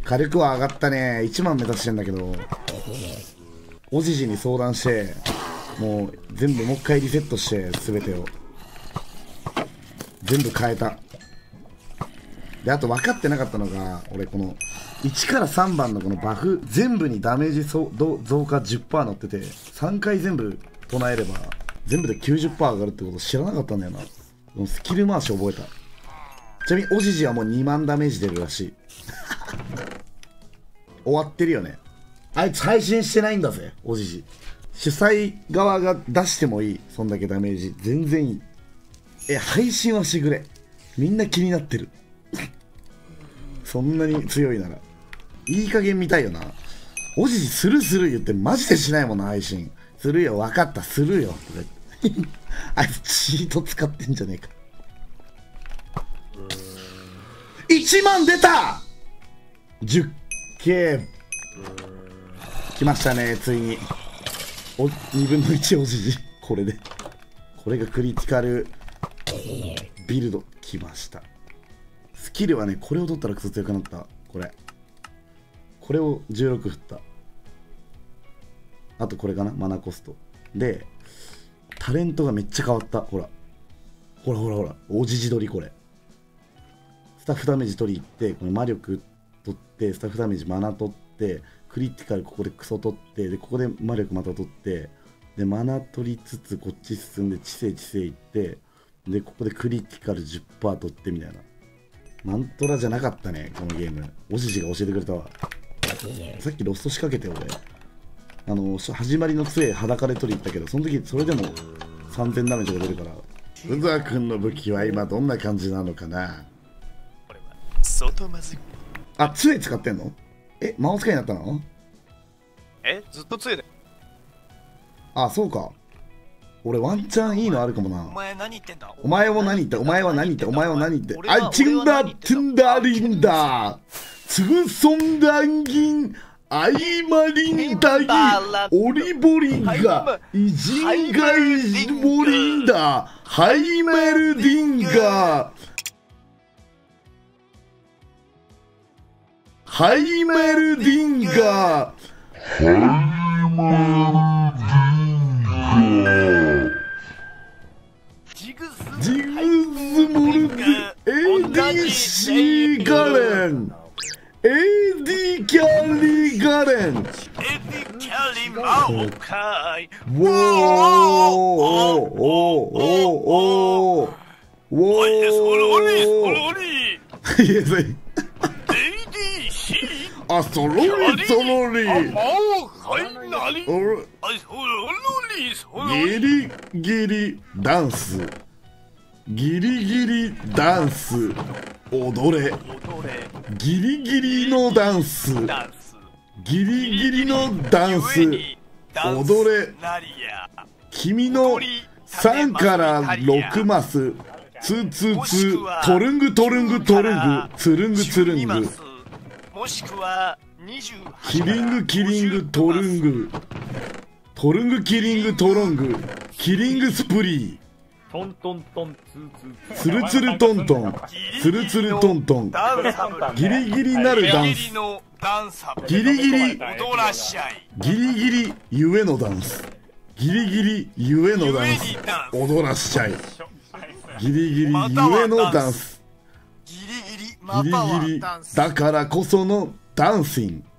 火力は上がったね。1万目指してんだけど、おじじに相談して、もう全部もう一回リセットして、全てを全部変えた。で、あと分かってなかったのが、俺この1から3番のこのバフ全部にダメージ増加 10% 乗ってて、3回全部唱えれば全部で 90% 上がるってこと知らなかったんだよな。このスキル回し覚えた。ちなみにおじじはもう2万ダメージ出るらしい。終わってるよね。あいつ配信してないんだぜ、おじじ。主催側が出してもいい。そんだけダメージ全然いい。配信はしてくれ。みんな気になってる。そんなに強いならいい加減見たいよな。おじじする言ってマジでしないもんな。配信するよ、分かったするよとか言って。あいつチート使ってんじゃねえか。1万出た。 10K 来ましたね、ついに。2分の1おじじ。これでこれがクリティカルビルド来ました。スキルはね、これを取ったらクソ強くなった。これを16振った。あとこれかな、マナコストでタレントがめっちゃ変わった。ほらおじじ取り。これスタッフダメージ取り行って、この魔力取ってスタッフダメージマナ取ってクリティカルここでクソ取って、でここで魔力また取って、でマナ取りつつこっち進んで知性行って、でここでクリティカル 10% 取ってみたいな。マントラじゃなかったね、このゲーム。おじじが教えてくれたわ。さっきロスト仕掛けて俺始まりの杖裸で取り行ったけど、その時それでも3000ダメージが出るから。宇沢君の武器は今どんな感じなのかな。あ、杖使ってんの？魔法使いになったの？ ずっと杖で。 あ、そうか。俺ワンチャンいいのあるかもな。 お前何言ってんだ。 お前は何言って。あ、チンダティンダリンダツグソンダンギンアイマリンダギオリボリンガイジンガイジボリンダハイメルディンガハイメルディンガジグズモルデ ADC ガレン AD キャリーガレンキャリマオカイ。 ウォーおいあ、そろりギリギリダンス踊れギリギリのダンス踊れ君の3から6マス2トルングツルングもしくはキリングトルングキリングトロングキリングスプリートントントンツルツルトントンギリギリなるダンスギリギリゆえのダンス踊らしちゃいギリギリゆえのダンスギリギリだからこそのダンシング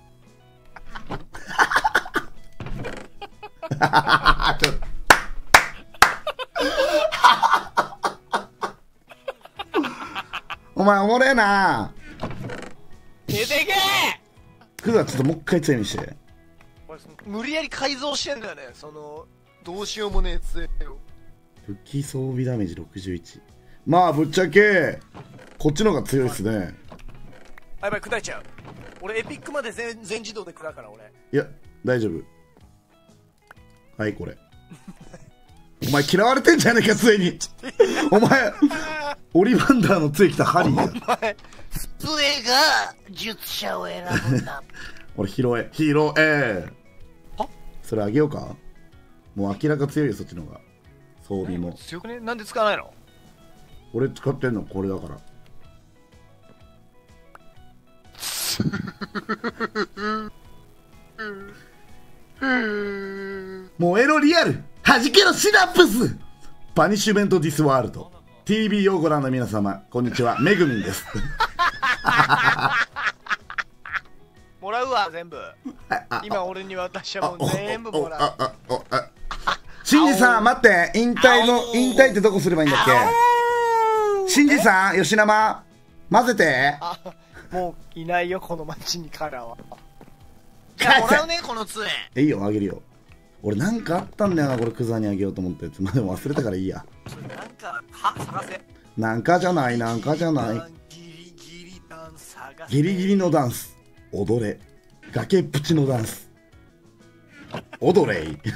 お前おもれえな。 出てけクザちょっともう一回強いにして。 無理やり改造してんだよね、どうしようもねえ杖を。 武器装備ダメージ61。まあぶっちゃけこっちの方が強いっすね。 やばい、砕いちゃう。俺エピックまで全自動で砕くから俺。 いや大丈夫。はい、これお前嫌われてんじゃねえか杖に。お前オリバンダーの杖来たハリーや。 杖が術者を選ぶんだ。 俺拾えそれあげようか。もう明らか強いよ、そっちの方が。装備も強くね。なんで使わないの？ 俺使ってんのこれだから。 燃えろリアル弾けろシナプスパニッシュメントディスワールド TV をご覧の皆様こんにちはめぐみんですもらうわ全部。今俺に渡したもん全部もらう。 シンジさん待って引退ってどこすればいいんだっけ。シンジさん吉生混ぜて。 あ、もういないよこの町にカラーは。いやもらうねこの杖。 いいよあげるよ。俺なんかあったんだよなこれクザにあげようと思ったやつ。まあでも忘れたからいいや。 なんか探せ。 なんかじゃないなんかじゃない。 ギリギリダンス探せ。 ギリギリのダンス踊れ。崖っぷちのダンス踊れい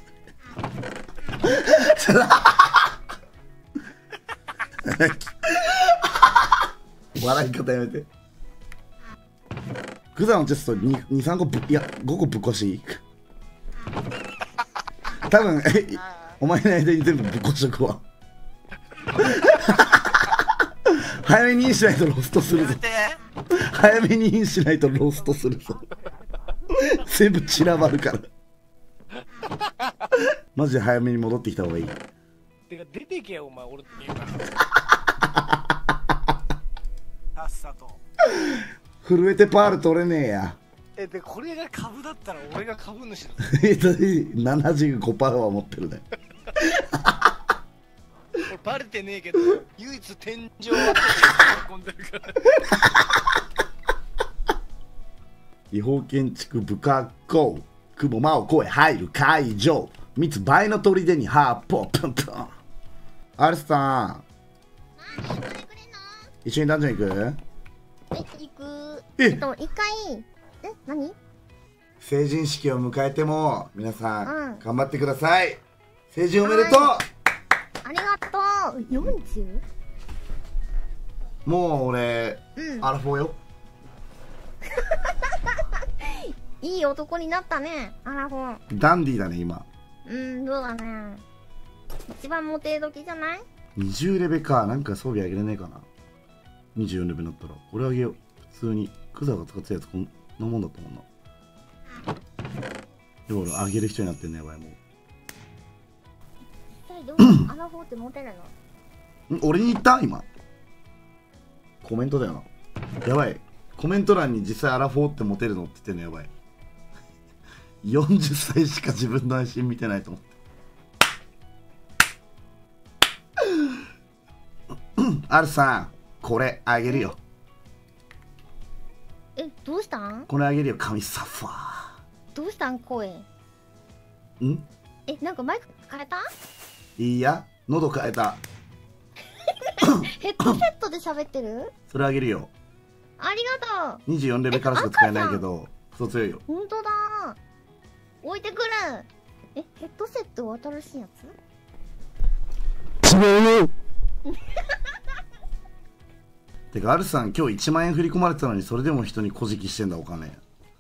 笑い方やめて。クザのチェスト2、3個いや5個ぶっ壊しい多分お前の間に全部ぶっ壊しとくわ早めにインしないとロストするぞ。早めにインしないとロストするぞ全部散らばるからマジで早めに戻ってきた方がいい。 てか出てけよお前俺って言うからさっさと震えてパール取れねえやでこれが株だったら俺が株主だ 75%は持ってるねこれバレてねえけど唯一天井は込んでるから違法建築不格好雲間を越え入る会場密倍の砦にハーポープンプン。アルスさん一緒にダンジョン行く？ 行く。一回何？ 成人式を迎えても皆さん、 うん頑張ってください。成人おめでとう。 ありがとう。40？ もう俺、アラフォーよ。 いい男になったね、アラフォー。 ダンディーだね今。 そうだね。一番モテ時じゃない 20レベか。なんか装備あげれねえかな。24レベになったらこれあげよう。普通にクザが使ってたやつこんなもんだったもんな。でも俺あげる人になってんねやばいもう。 一体どうアラフォーってモテるの？ 俺に言った今コメントだよな。やばいコメント欄に実際アラフォーってモテるのって言ってんのやばい40歳しか自分の配信見てないと思ってアルさんこれあげるよ。 どうしたん？ これあげるよ神サファー。 どうしたん声？なんかマイク変えた？ いいや喉変えたヘッドセットで喋ってる？ それあげるよ。 ありがとう。 24レベルからしか使えないけどクソ強いよ。 ほんとだ。置いてくる。ヘッドセット新しいやつ？ 違うよてかアルさん今日1万円振り込まれてたのにそれでも人に小じしてんだお金。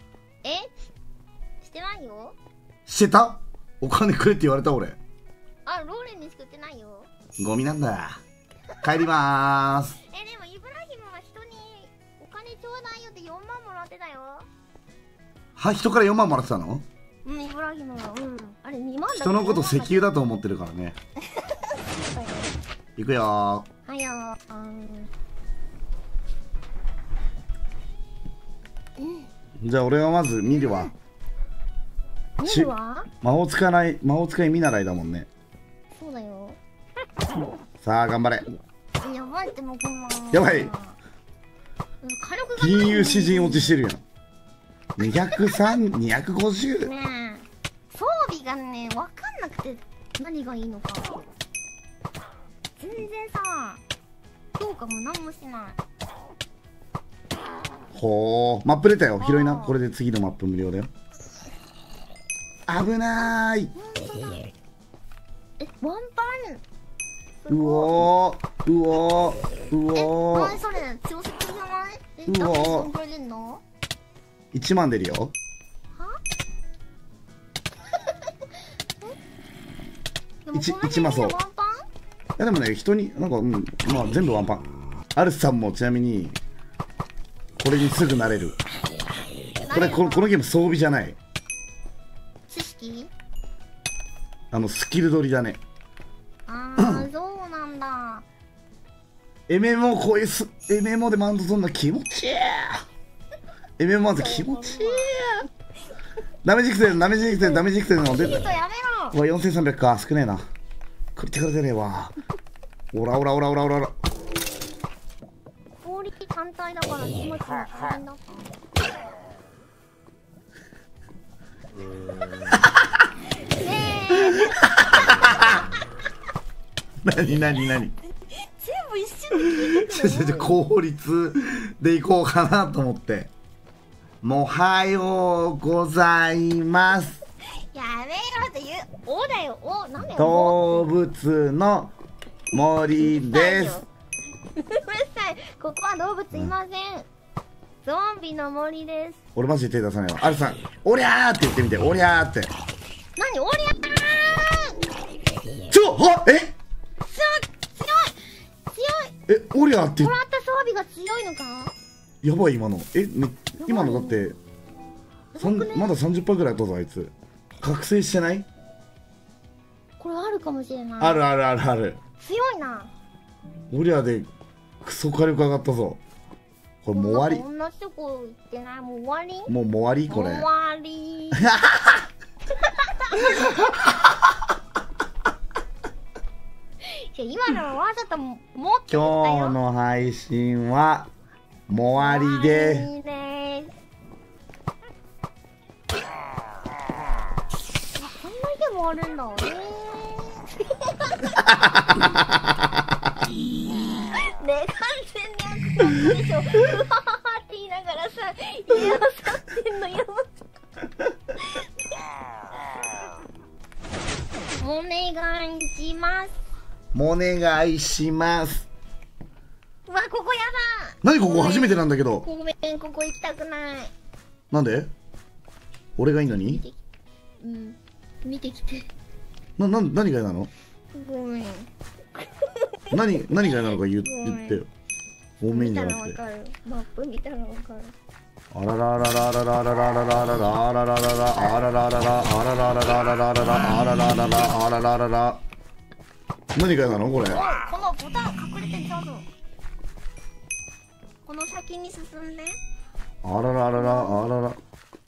してないよ。 してた？お金くれって言われた俺。 ローレンにしか売ってないよ。 ゴミなんだ。帰りまーす。 でもイブラヒムは人にお金ちょうだいよって4万もらってたよ。 は人から4万もらってたの？ イブラヒムはあれ2万だった。 人のこと石油だと思ってるからね行くよー。 はよじゃあ俺はまず見るわ。 見るわ。 魔法使い見習いだもんね。 そうだよ。 さあ頑張れ。 やばいってもうこんな。 やばい。 火力が金融詩人落ちしてるやん。203、250。 ねえ、装備がね分かんなくて何がいいのか全然さ、評価も何もしない。 ほーマップ出たよ。広いな。これで次のマップ無料だよ。危なーい。 ワンパン。 うおーうおーうおー。 何それ強すぎじゃない？ うおー。 どんぐらい出んの ？1万出るよ。 は 1マソ。いやでもね人になんかまあ全部ワンパン。アルスさんもちなみにこれにすぐなれる。 このゲーム装備じゃない。 知識？ スキル取りだね。 ああ、そうなんだ。 MMO こういうMMO でマウント取るの気持ちいい。MMO マウント気持ちいい。ダメージきてるの出てる。 ちょっとやめろ。 うわ、4300か、少ねえな。クリティカル出ねえわ。オラ。 氷単体だから気持ちが大変だった。 何全部一瞬で聞いてくる。 効率でいこうかなと思って。おはようございます。 やめろって言う。おだよ、お。なんで動物の森です。 うるさい。ここは動物いません。ゾンビの森です。 俺マジで手出さないわ。アルさん、おりゃーって言ってみて、おりゃーって。 何おりゃー。 え強い。 おりゃーってもらった装備が強いのか。 やばい今の。今のだってまだ 30% ぐらいあったぞあいつ。覚醒してない？ これあるかもしれない。 ある。 強いな。 オリアでクソ火力上がったぞ。これもう終わり。 同じとこ行ってない。もう終わり。 もう終わりこれ。 終わり。今のはわざと持ってきたよ。 今日の配信はもう終わりで。 こんなにでもあるんだ。ね、完全に悪魔でしょ。うわーって言いながらさ、家を去ってんのやば。お願いします。 お願いします。 うわ、ここやだ。 何ここ初めてなんだけど。 ごめん、ここ行きたくない。 なんで？俺がいいのに？ うん、見てきて。 何が嫌なの？ ごめん。 何が嫌なのか言ってよ。ごめんじゃなくて。 マップ見たらわかる。 あらららららららららららららららららあららららあらららららららあららららあらららら。何が嫌なのこれ？ このボタン隠れてちゃうぞ。この先に進んで。 あららららあらら。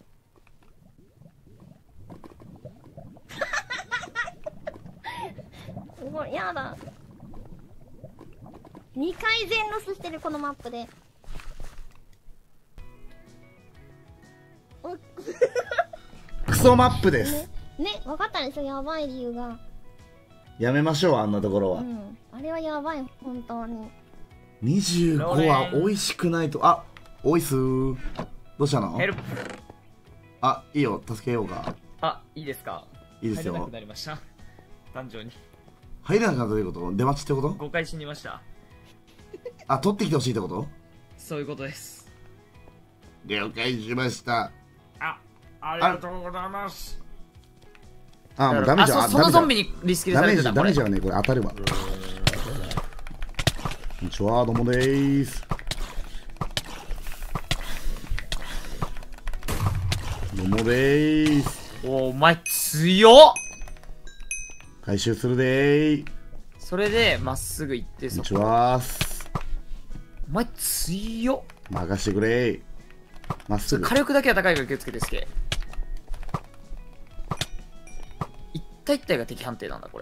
もうやだ。2回全ロスしてるこのマップで。 クソマップです。 ね、分かったでしょ、やばい理由が。 やめましょうあんなところは。 あれはやばい本当に。 25は美味しくないと。あ、おいすー。どうしたの？ ヘルプ。 あ、いいよ、助けようか。 あ、いいですか？ いいですよ。 入れなくなりました。単純に。 入れなかったということ？出待ちってこと？ 誤解しにました。 あ、取ってきてほしいってこと？ そういうことです。 了解しました。 ありがとうございます。 あ、もうダメじゃん。 そのゾンビにリスキルされてた。 ダメージはね、これ当たるわ。こんにちは、どうもでーす。どうもでーす。 お前強っ。 回収するでー。 それでまっすぐ行ってこんにちは。 お前強っ。 任してくれー。まっすぐ。 火力だけは高いから気をつけてすけ。一体一体が敵判定なんだこれ。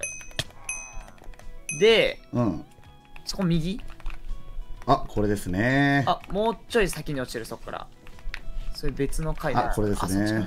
で、そこ右。 あ、これですね。 あ、もうちょい先に落ちてるそこから。それ別の回だ。 あ、これですね。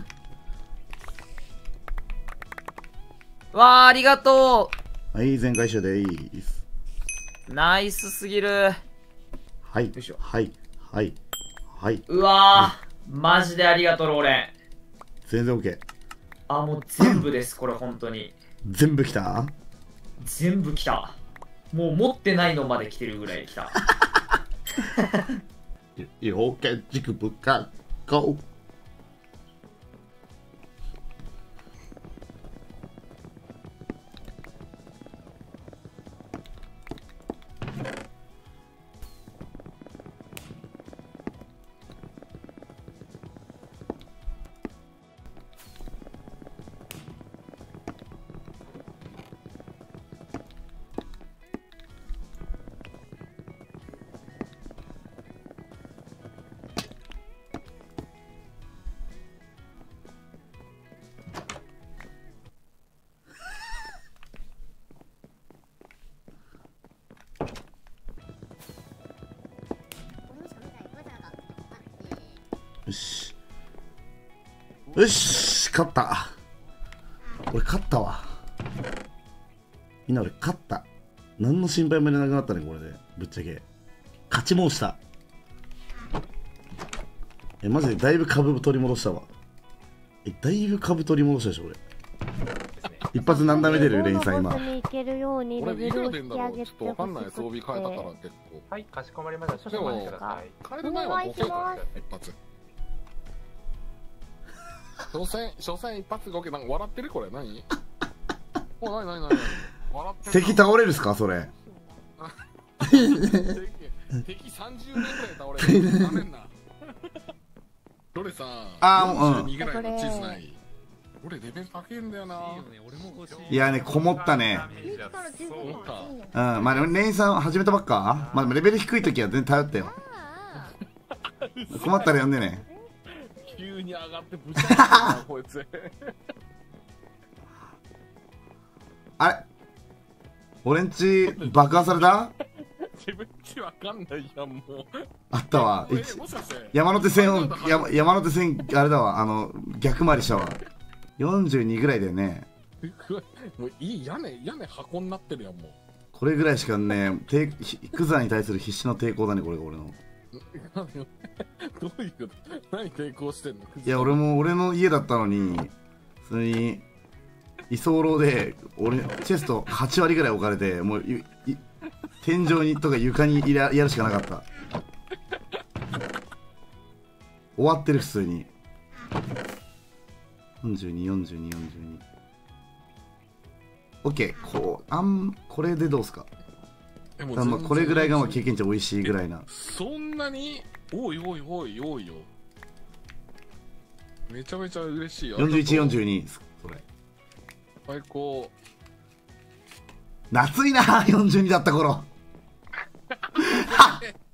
わあ、ありがとう。はい、全回収でーす。 ナイスすぎる。 はい、はい、はい、はい。 うわー、マジでありがとう、ローレン。 全然 OK。 あ、もう全部です、これ、本当に。 全部来た？ 全部来た。もう持ってないのまで来てるぐらい来た。 要件軸部かこう。 よしよし、勝った。俺勝ったわ。みんな俺勝った。何の心配もいらなくなったね、これで。ぶっちゃけ勝ち申した。マジでだいぶ株取り戻したわ。だいぶ株取り戻したでしょ俺。一発何ダメ出るレインさん今。 俺いくら出んだろう、ちょっとわかんない。装備変えたから結構。 はい、かしこまりました。少々お待ちください。 変える前は5件だ一発。所詮一発5件。なんか笑ってるこれ何？お、なに笑ってる。 敵倒れるっすかそれ。 敵30人くらい倒れる。ダメんな。どれさ、42ぐらいの地図ない。俺レベル高いんだよな。 いやね、こもったね。うん、まあレインさん始めたばっか。まあレベル低い時は全然頼ったよ。困ったら呼んでね。 急に上がってぶちゃったこいつ。 あれ俺んち爆破された？ 自分ちわかんないやんもう。 あったわ。 もしかして山手線を山手線あれだわ、逆回りしたわ。42ぐらいだよね。 もういい屋根箱になってるやんもう。 これぐらいしかね、クザに対する必死の抵抗だね、これが俺の。 どういうこと？何抵抗してんの？ いや俺の家だったのに普通に居候で俺チェスト8割ぐらい置かれて、もう天井にとか床にやるしかなかった。終わってる普通に。424242。オッケー。これでどうすか。まあこれぐらいがまあ経験値美味しいぐらいな。 そんなに多いよ。めちゃめちゃ嬉しい。 4142それ最高。 夏いな42だった頃。